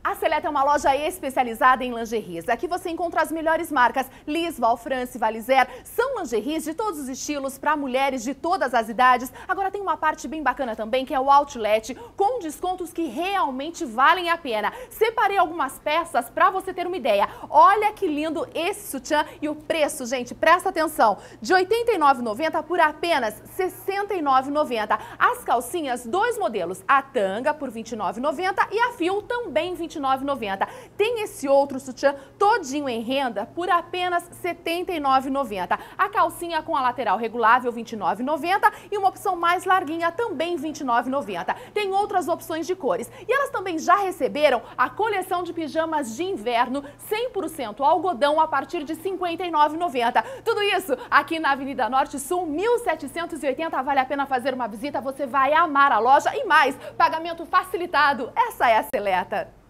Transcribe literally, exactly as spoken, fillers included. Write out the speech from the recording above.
A Seleta é uma loja especializada em lingeries. Aqui você encontra as melhores marcas Liz, Val France, Valizer. São lingeries de todos os estilos para mulheres de todas as idades. Agora tem uma parte bem bacana também, que é o outlet, com descontos que realmente valem a pena. Separei algumas peças para você ter uma ideia. Olha que lindo esse sutiã e o preço, gente, presta atenção. De oitenta e nove reais e noventa centavos por apenas sessenta e nove reais e noventa centavos. As calcinhas, dois modelos, a tanga por vinte e nove reais e noventa centavos e a fio também vinte e nove reais e noventa centavos. Tem esse outro sutiã todinho em renda por apenas setenta e nove reais e noventa centavos. A calcinha com a lateral regulável vinte e nove reais e noventa centavos e uma opção mais larguinha também vinte e nove reais e noventa centavos. Tem outras opções de cores. E elas também já receberam a coleção de pijamas de inverno cem por cento algodão a partir de cinquenta e nove reais e noventa centavos. Tudo isso aqui na Avenida Norte Sul, mil setecentos e oitenta. Vale a pena fazer uma visita, você vai amar a loja e mais, pagamento facilitado. Essa é a Seleta.